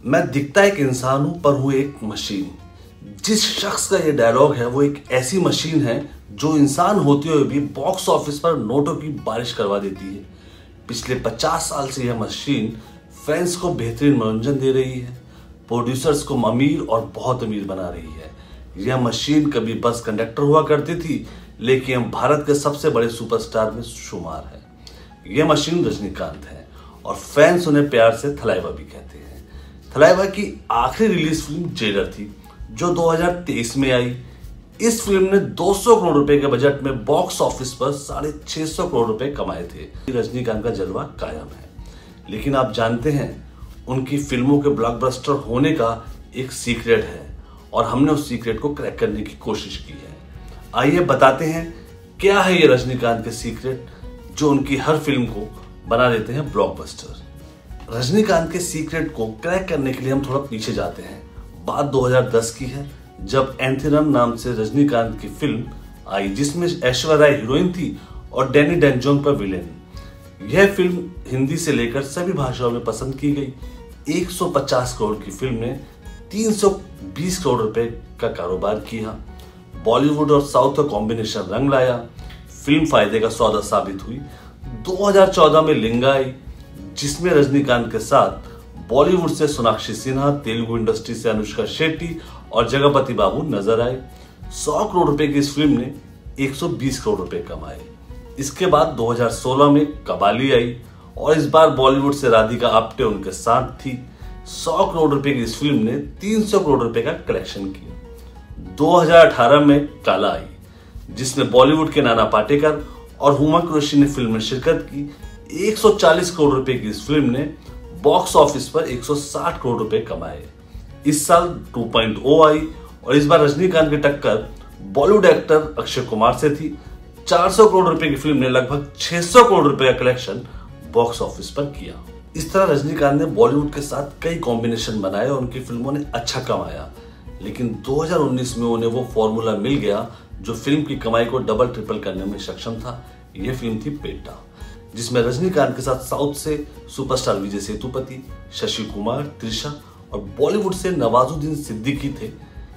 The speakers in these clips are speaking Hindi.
मैं दिखता एक इंसान हूं पर हूं एक मशीन। जिस शख्स का ये डायलॉग है वो एक ऐसी मशीन है जो इंसान होते हुए भी बॉक्स ऑफिस पर नोटों की बारिश करवा देती है। पिछले 50 साल से यह मशीन फैंस को बेहतरीन मनोरंजन दे रही है, प्रोड्यूसर्स को अमीर और बहुत अमीर बना रही है। यह मशीन कभी बस कंडक्टर हुआ करती थी, लेकिन भारत के सबसे बड़े सुपरस्टार में शुमार है। यह मशीन रजनीकांत है और फैंस उन्हें प्यार से थलाइवा भी कहते हैं। थलाइवा की आखिरी रिलीज फिल्म जेलर थी जो 2023 में आई। इस फिल्म ने 200 करोड़ रुपए के बजट में बॉक्स ऑफिस पर 650 करोड़ रुपए कमाए थे। रजनीकांत का जलवा कायम है, लेकिन आप जानते हैं उनकी फिल्मों के ब्लॉकबस्टर होने का एक सीक्रेट है और हमने उस सीक्रेट को क्रैक करने की कोशिश की है। आइए बताते हैं क्या है ये रजनीकांत के सीक्रेट जो उनकी हर फिल्म को बना देते हैं ब्लॉकबस्टर। रजनीकांत के सीक्रेट को क्रैक करने के लिए हम थोड़ा पीछे जाते हैं। बात 2010 की है जब एंथेरम नाम से रजनीकांत की फिल्म आई जिसमें ऐश्वर्या राय हीरोइन थी और डैनी डेंजोंग पर विलेन। यह फिल्म हिंदी से लेकर सभी भाषाओं में पसंद की गई। 150 करोड़ की फिल्म ने 320 करोड़ रुपए का कारोबार किया। बॉलीवुड और साउथ का कॉम्बिनेशन रंग लाया। फिल्म फायदे का सौदा साबित हुई। 2014 में लिंगा आई जिसमें रजनीकांत के साथ बॉलीवुड से सोनाक्षी सिन्हा, तेलुगु इंडस्ट्री से अनुष्का शेट्टी और जगपति बाबू नजर आए। 100 करोड़ रुपए की इस फिल्म ने 120 करोड़ रुपए कमाए। इसके बाद 2016 में कबाली आई और इस बार बॉलीवुड से राधिका आप्टे उनके साथ थी। 100 करोड़ रुपए की इस फिल्म ने 300 करोड़ रुपए का कलेक्शन किया। 2018 में काला आई जिसमें बॉलीवुड के नाना पाटेकर और हुमा कुरैशी ने फिल्म में शिरकत की। 140 करोड़ रुपए की इस फिल्म ने बॉक्स ऑफिस पर 160 करोड़ रुपए कमाए। इस साल 2.0 आई और इस बार रजनीकांत की टक्कर बॉलीवुड एक्टर अक्षय कुमार से थी। 400 करोड़ रुपए की फिल्म ने लगभग 600 करोड़ रुपए का कलेक्शन बॉक्स ऑफिस पर किया। इस तरह रजनीकांत ने बॉलीवुड के साथ कई कॉम्बिनेशन बनाए और उनकी फिल्मों ने अच्छा कमाया, लेकिन 2019 में उन्हें वो फॉर्मूला मिल गया जो फिल्म की कमाई को डबल ट्रिपल करने में सक्षम था। यह फिल्म थी पेटा, जिसमें रजनीकांत के साथ साउथ से सुपरस्टार विजय सेतुपति, शशि कुमार, त्रिशा और बॉलीवुड से नवाजुद्दीन सिद्दीकी थे।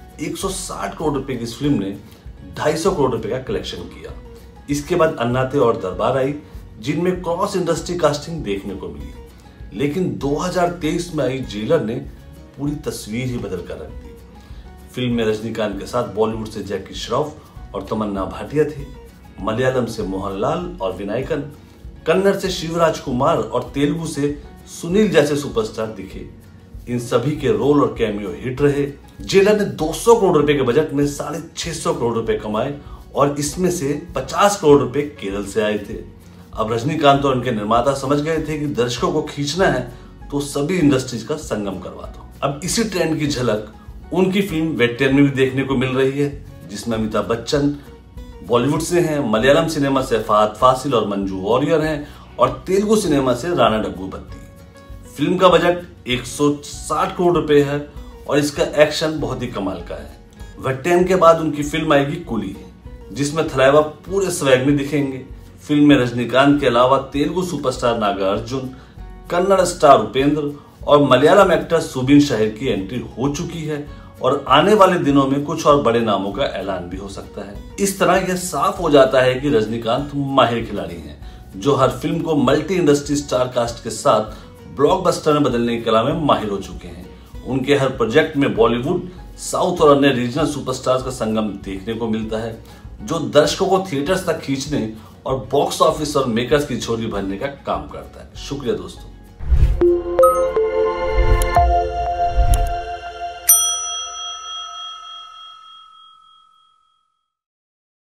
160 करोड़ रुपए की इस फिल्म ने 250 करोड़ रुपए का कलेक्शन किया। इसके बाद अन्नाते और दरबार आई जिनमें क्रॉस इंडस्ट्री कास्टिंग देखने को मिली, लेकिन 2023 में आई जेलर ने पूरी तस्वीर ही बदल कर रख दी। फिल्म में रजनीकांत के साथ बॉलीवुड से जैकी श्रॉफ और तमन्ना भाटिया थे, मलयालम से मोहनलाल और विनायकन, कन्नड़ से शिवराज कुमार और तेलुगु से सुनील जैसे सुपरस्टार दिखे। इन सभी के रोल और कैमियो हिट रहे। जेलर ने 200 करोड़ रुपए के बजट में 650 करोड़ रुपए कमाए और इसमें से 50 करोड़ रुपए केरल से आए थे। अब रजनीकांत और उनके निर्माता समझ गए थे कि दर्शकों को खींचना है तो सभी इंडस्ट्रीज का संगम करवा दो। अब इसी ट्रेंड की झलक उनकी फिल्म वेट्टियन में भी देखने को मिल रही है, जिसमें अमिताभ बच्चन बॉलीवुड से हैं, मलयालम सिनेमा से फहद फासिल और मंजू वॉरियर हैं और तेलुगु सिनेमा से राणा डग्गूबत्ती। फिल्म का बजट 160 करोड़ रुपए है और इसका एक्शन बहुत ही कमाल का है। वेट्टियन के बाद उनकी फिल्म आएगी कुली, जिसमें थलाइवा पूरे स्वैग में दिखेंगे। फिल्म में रजनीकांत के अलावा Telugu superstar Nagarjuna, Kannada star Upendra और मलयालम एक्टर सुबिन शाहिर की एंट्री हो चुकी है और आने वाले दिनों में कुछ और बड़े नामों का ऐलान भी हो सकता है। इस तरह यह साफ हो जाता है कि रजनीकांत माहिर खिलाड़ी हैं, जो हर फिल्म को मल्टी इंडस्ट्री स्टार कास्ट के साथ ब्लॉकबस्टर में बदलने की कला में माहिर हो चुके हैं। उनके हर प्रोजेक्ट में बॉलीवुड, साउथ और अन्य रीजनल सुपरस्टार्स का संगम देखने को मिलता है, जो दर्शकों को थिएटर्स तक खींचने और बॉक्स ऑफिस और मेकर्स की झोली भरने का काम करता है। शुक्रिया दोस्तों।